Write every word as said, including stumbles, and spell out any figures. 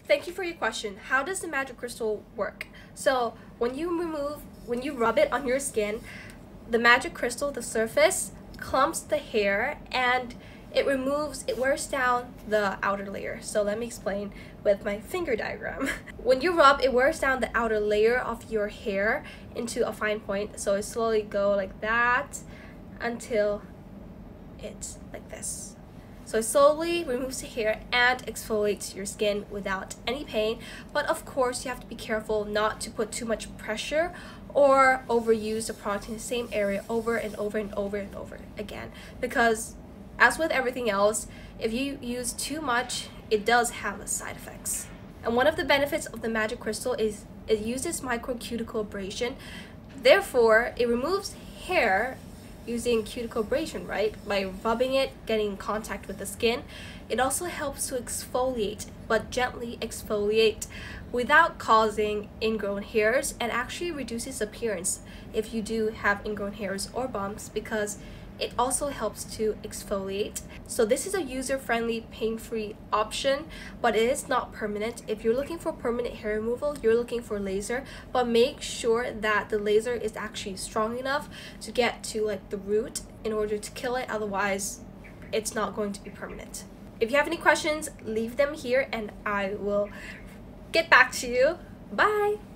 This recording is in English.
Thank you for your question. How does the magic crystal work? So when you remove, when you rub it on your skin, the magic crystal, the surface, clumps the hair and it removes, it wears down the outer layer. So let me explain with my finger diagram. When you rub, it wears down the outer layer of your hair into a fine point. So it slowly go like that until it's like this. So it slowly removes the hair and exfoliates your skin without any pain. But of course, you have to be careful not to put too much pressure or overuse the product in the same area over and over and over and over again. Because as with everything else, if you use too much, it does have side effects. And one of the benefits of the magic crystal is it uses microcuticle abrasion. Therefore, it removes hair using cuticle abrasion, right? By rubbing it, getting in contact with the skin. It also helps to exfoliate, but gently exfoliate without causing ingrown hairs, and actually reduces appearance if you do have ingrown hairs or bumps, because it also helps to exfoliate. So this is a user-friendly, pain-free option, but it is not permanent. If you're looking for permanent hair removal, you're looking for laser, but make sure that the laser is actually strong enough to get to like the root in order to kill it. Otherwise, it's not going to be permanent. If you have any questions, leave them here and I will get back to you. Bye!